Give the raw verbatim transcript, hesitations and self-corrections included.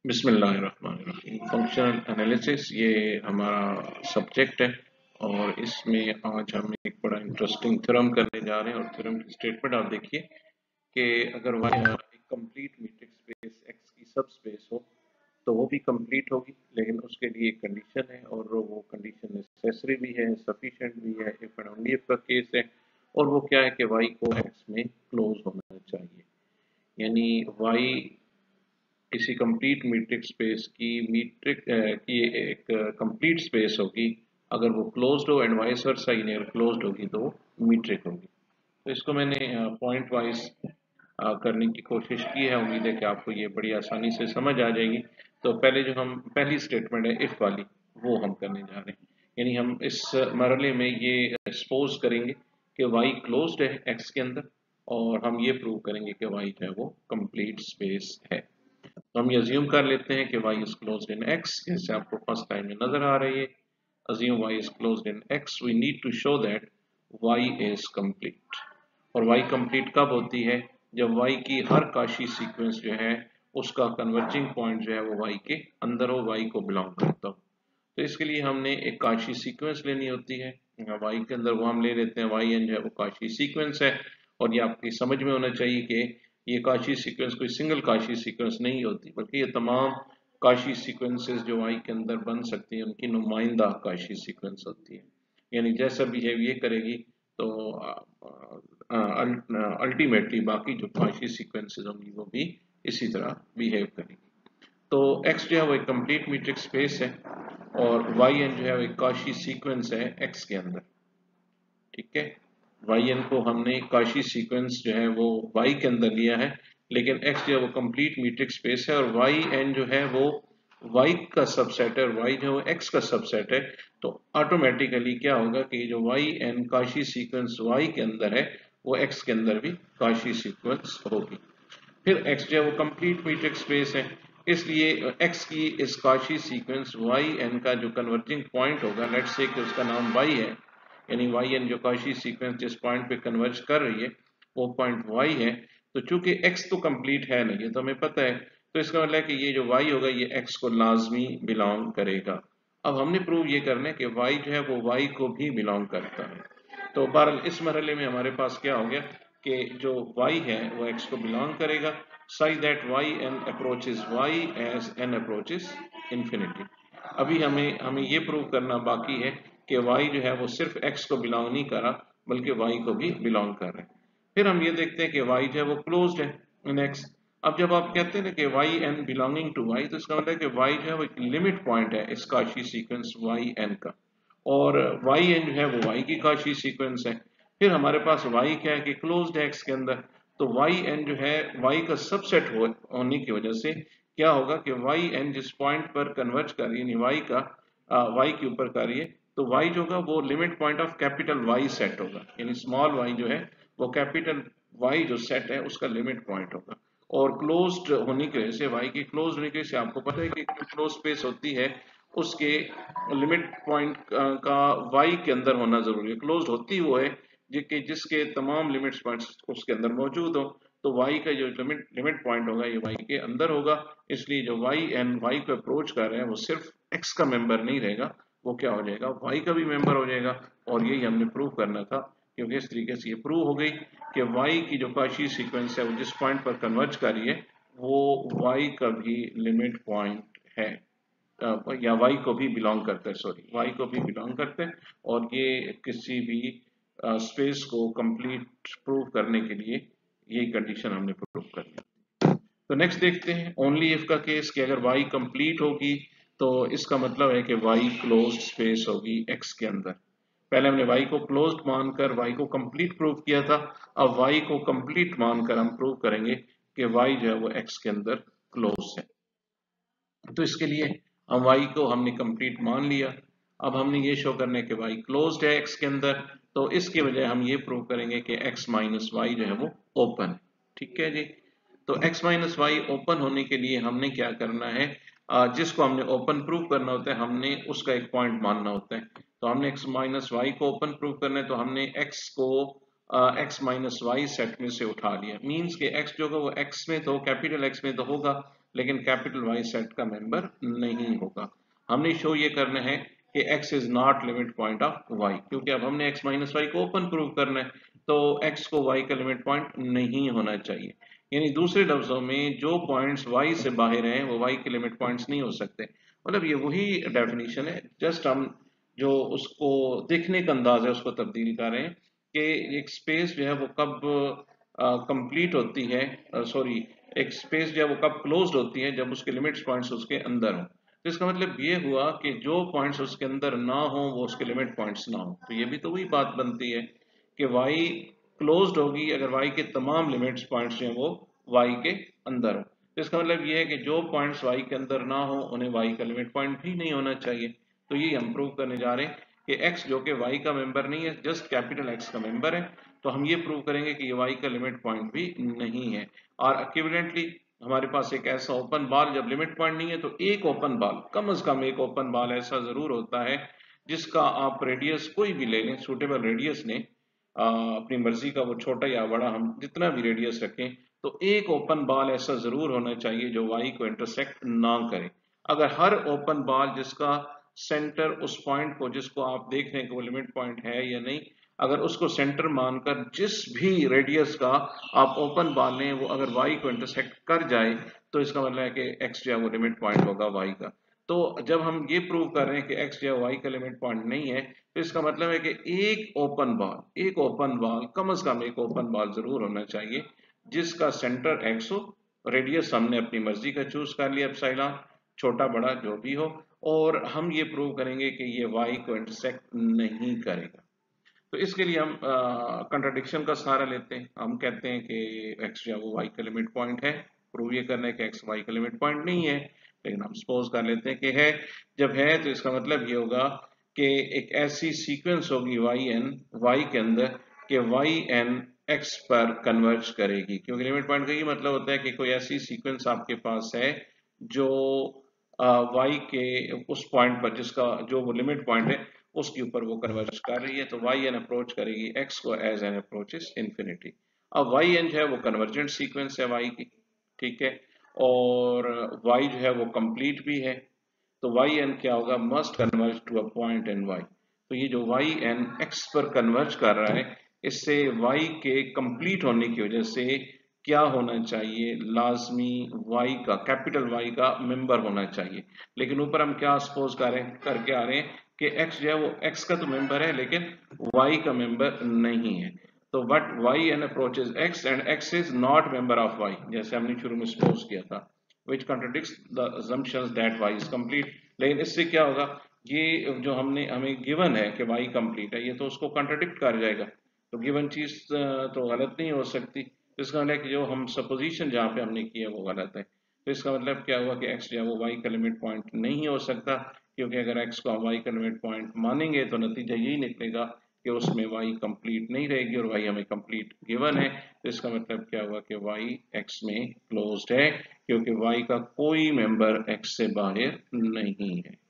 बिस्मिल्लाहिर्रहमानिर्रहीम। Functional analysis ये हमारा सब्जेक्ट है और इसमें आज हम एक बड़ा इंटरेस्टिंग थ्योरम करने जा रहे हैं। और थ्योरम की स्टेटमेंट आप देखिए कि अगर y एक कंप्लीट मीट्रिक स्पेस x की सब स्पेस हो तो वो भी कंप्लीट होगी, लेकिन उसके लिए एक कंडीशन है और वो कंडीशन नेसेसरी भी है, सफिशिएंट भी है, इफ एंड ओनली इफ का केस है। और वो क्या है कि y को x में क्लोज होना चाहिए, यानी y किसी कंप्लीट मीट्रिक स्पेस की मीट्रिक की एक कंप्लीट स्पेस होगी अगर वो क्लोज्ड हो, एंड वाइस वर्सा यानी अगर क्लोज्ड होगी तो वो मीट्रिक होगी। तो इसको मैंने पॉइंट वाइज करने की कोशिश की है। उम्मीद है कि आपको ये बड़ी आसानी से समझ आ जाएगी। तो पहले जो हम पहली स्टेटमेंट है इफ वाली, वो हम करने जा रहे हैं। यानी हम इस मरहले में ये सपोज करेंगे कि y क्लोज्ड है x के अंदर, और हम ये प्रूव करेंगे कि y जो है वो कंप्लीट स्पेस है। तो हम ये अज्यूम कर लेते हैं कि y is closed in x, जैसे आपको फर्स्ट टाइम में नजर आ रही है। assume y is closed in x, we need to show that y is complete। और y complete कब होती है? जब y की हर काशी सीक्वेंस जो है उसका कन्वर्जिंग पॉइंट जो है वो y के अंदर हो, y को बिलोंग करता हो। तो इसके लिए हमने एक काशी सीक्वेंस लेनी होती है y के अंदर, वो हम ले लेते हैं yn जो है वो काशी सीक्वेंस है। और ये आपकी समझ में होना चाहिए कि ये काशी सीक्वेंस कोई सिंगल काशी सीक्वेंस नहीं होती, बल्कि ये तमाम काशी सीक्वेंसेस जो y के अंदर बन सकती हैं उनकी नुमाइंदा काशी सीक्वेंस होती है। यानी जैसा बिहेव ये करेगी तो अल्टीमेटली बाकी जो काशी सीक्वेंसेस होंगी वो भी इसी तरह बिहेव करेगी। तो x जो है वो एक कंप्लीट मीट्रिक स्पेस है और yn जो है वो एक काशी सीक्वेंस है x के अंदर। ठीक है, yn को हमने काशी सीक्वेंस जो है वो y के अंदर लिया है, लेकिन x जो है वो कंप्लीट मीट्रिक स्पेस है और yn जो है वो y का सबसेट है और y जो है वो x का सबसेट है। तो ऑटोमेटिकली क्या होगा कि जो yn काशी सीक्वेंस y के अंदर है वो x के अंदर भी काशी सीक्वेंस होगी। फिर x जो है वो कंप्लीट मीट्रिक स्पेस है, इसलिए x की इस काशी सीक्वेंस yn का जो कन्वर्जिंग पॉइंट होगा, लेट्स से कि उसका नाम y है, यानी yn जो काशी सीक्वेंस जिस पॉइंट पे कन्वर्ज कर रही है वो पॉइंट y है। तो चूंकि x तो कंप्लीट है नहीं, ये तो हमें पता है, तो इसका मतलब है कि ये जो y होगा ये x को लाजमी बिलोंग करेगा। अब हमने प्रूव ये करना है कि y जो है वो y को भी बिलोंग करता है। तो बहरहाल इस मरहले में हमारे पास क्या हो गया कि जो y है वो x को बिलोंग करेगा, such that yn approaches y as n approaches infinity। अभी हमें हमें ये प्रूव करना बाकी है कि y जो है वो सिर्फ x को बिलोंग नहीं कर रहा बल्कि y को भी बिलोंग कर रहा है। फिर हम ये देखते हैं कि y जो है वो क्लोज्ड है इन x। अब जब आप कहते हैं कि y n belonging to y, तो इसका मतलब है कि y जो है वो एक लिमिट पॉइंट है इस काशी सीक्वेंस y n का, और yn जो है वो y की काशी सीक्वेंस है। फिर हमारे पास y क्या है कि क्लोज्ड है x के अंदर, तो yn जो है y का सबसेट हो, होने की वजह से क्या होगा कि yn जिस पॉइंट पर कन्वर्ज कर रही है, यानी y का आ, y के ऊपर कर रही है, तो y जो होगा वो limit point of capital Y set होगा, यानी स्मॉल y जो है वो कैपिटल Y जो सेट है उसका लिमिट पॉइंट होगा। और क्लोज्ड होने की वजह से, y की क्लोज होने की वजह से आपको पता है कि क्लोज स्पेस होती है उसके लिमिट पॉइंट का y के अंदर होना जरूरी है। क्लोज्ड होती वो है जिसके जिसके तमाम लिमिट पॉइंट्स उसके अंदर मौजूद हो। तो y का जो लिमिट लिमिट पॉइंट होगा ये y के अंदर होगा, इसलिए जो y n y को अप्रोच कर रहे हैं वो सिर्फ x का मेंबर नहीं रहेगा, वो क्या हो जाएगा, y का भी मेंबर हो जाएगा। और यही हमने प्रूव करना था, क्योंकि इस तरीके से ये प्रूव हो गई कि y की जो काशी सीक्वेंस है वो जिस पॉइंट पर कन्वर्ज कर रही है वो y का भी लिमिट पॉइंट है, या y को भी बिलोंग करता है, सॉरी y को भी बिलोंग करता है। और ये किसी भी स्पेस uh, को कंप्लीट प्रूव करने के लिए ये कंडीशन हमने प्रूव कर ली। तो नेक्स्ट देखते हैं ओनली इफ का केस, कि अगर y कंप्लीट होगी तो इसका मतलब है कि y क्लोज्ड स्पेस होगी x के अंदर। पहले हमने y को क्लोज्ड मानकर y को कंप्लीट प्रूव किया था, अब y को कंप्लीट मानकर हम प्रूव करेंगे कि y जो है वो x के अंदर क्लोज है। तो इसके लिए हम y को हमने कंप्लीट मान लिया। अब हमने ये शो करना है कि y क्लोज्ड है x के अंदर, तो इसके बजाय हम ये प्रूव करेंगे कि x माइनस वाई जो है वो ओपन। ठीक है जी, तो x माइनस वाई ओपन होने के लिए हमने क्या करना है, जिसको हमने ओपन प्रूव करना होता है हमने उसका एक पॉइंट मानना होता है। तो हमने x माइनस वाई को ओपन प्रूव करना है, तो हमने x को एक्स माइनस वाई सेट में से उठा लिया, मींस के एक्स जो होगा वो एक्स में तो कैपिटल एक्स में तो होगा लेकिन कैपिटल वाई सेट का मेंबर नहीं होगा। हमने शो ये करना है कि x is not limit point of y, क्योंकि अब हमने x माइनस वाई को ओपन प्रूव करना है तो x को y का लिमिट पॉइंट नहीं होना चाहिए। यानी दूसरे लफ्जों में जो पॉइंट्स y से बाहर हैं वो y के लिमिट पॉइंट्स नहीं हो सकते। मतलब ये वही डेफिनेशन है, जस्ट हम जो उसको देखने का अंदाज है उसको तब्दील कर रहे हैं कि एक स्पेस जो है वो कब कंप्लीट होती है, सॉरी एक स्पेस जो है वो कब क्लोज्ड होती है, जब उसके लिमिट्स पॉइंट्स उसके अंदर हों। तो इसका मतलब ये हुआ कि जो पॉइंट्स उसके अंदर ना हो वो उसके लिमिट पॉइंट्स ना हो। तो ये भी तो वही बात बनती है कि y क्लोज्ड होगी अगर y के तमाम लिमिट्स पॉइंट्स जो हैं वो y के अंदर हो। तो इसका मतलब ये है कि जो पॉइंट्स y के अंदर ना हो उन्हें y का लिमिट पॉइंट भी नहीं होना चाहिए। तो ये हम प्रूव करने जा रहे हैं कि x जो कि y का मेंबर नहीं है, जस्ट कैपिटल X का मेंबर है, तो हम ये प्रूव करेंगे कि ये y का लिमिट पॉइंट भी नहीं है। और इक्विवेलेंटली हमारे पास एक ऐसा ओपन बॉल, जब लिमिट पॉइंट नहीं है तो एक ओपन बॉल, कम से कम एक ओपन बॉल ऐसा जरूर होता है जिसका आप रेडियस कोई भी ले लें, सूटेबल रेडियस ने अपनी मर्जी का, वो छोटा या बड़ा हम जितना भी रेडियस रखें, तो एक ओपन बॉल ऐसा जरूर होना चाहिए जो y को इंटरसेक्ट ना करे। अगर हर ओपन बॉल जिसका सेंटर उस पॉइंट को जिसको आप देख रहे हैं कि वो लिमिट पॉइंट है या नहीं, अगर उसको सेंटर मानकर जिस भी रेडियस का आप ओपन बॉल लें वो अगर y को इंटरसेक्ट कर जाए तो इसका मतलब है कि x जो है वो लिमिट पॉइंट होगा y का। तो जब हम ये प्रूव कर रहे हैं कि x जो है y का लिमिट पॉइंट नहीं है तो इसका मतलब है कि एक ओपन बॉल एक ओपन बॉल कम से कम एक ओपन बॉल जरूर होना चाहिए जिसका सेंटर x हो, रेडियस हमने अपनी मर्जी का चूज कर लिया, एप्सिलॉन छोटा बड़ा जो भी हो, और हम ये प्रूव करेंगे कि ये y को इंटरसेक्ट नहीं करेगा। तो इसके लिए हम कंट्राडिक्शन का सहारा लेते हैं। हम कहते हैं कि x जो है वो y का लिमिट पॉइंट है, प्रूव ये करना है कि x y का लिमिट पॉइंट नहीं है, लेकिन हम सपोज कर लेते हैं कि है। जब है तो इसका मतलब ये होगा कि एक ऐसी सीक्वेंस होगी yn y के अंदर कि yn x पर कन्वर्ज करेगी, क्योंकि लिमिट पॉइंट का ये मतलब होता है कि कोई ऐसी सीक्वेंस आपके पास है जो y के उस पॉइंट पर जिसका जो वो लिमिट पॉइंट है उसके ऊपर वो कन्वर्ज कर रही है, तो y n अप्रोच करेगी x को एज एन अप्रोचेस इंफिनिटी। अब y n जो है वो कन्वर्जेंट सीक्वेंस है y की, ठीक है, और y जो है वो कंप्लीट भी है, तो y n क्या होगा, must converge to a point in y। तो ये जो y n x पर कन्वर्ज कर रहा है इससे y के कंप्लीट होने की वजह से क्या होना चाहिए, लाजमी y का कैपिटल Y का मेंबर होना चाहिए। लेकिन ऊपर हम क्या सपोज कर रहे हैं करके आ रहे हैं कि x जो है वो x का तो मेंबर है लेकिन y का मेंबर नहीं है। तो but y n approaches x and x is not member of y, जैसे हमने शुरू में सपोज किया था, which contradicts the assumptions that y is complete। लेकिन इससे क्या होगा, ये जो हमने हमें गिवन है कि y कंप्लीट है, ये तो उसको कंट्राडिक्ट कर जाएगा, तो गिवन चीज तो गलत नहीं हो सकती। तो इसका मतलब कि जो हम सपोजिशन जहाँ पे हमने किया वो गलत है। तो इसका मतलब क्या हुआ कि x जो है वो y का लिमिट पॉइंट नहीं हो सकता, क्योंकि अगर x को हम y का लिमिट पॉइंट मानेंगे तो नतीजा यही निकलेगा कि उसमें y कंप्लीट नहीं रहेगी, और y हमें कंप्लीट गिवन है। तो इसका मतलब क्या हुआ कि y x में क्लोज्ड है, क्योंकि y का कोई मेंबर x से बाहर नहीं है।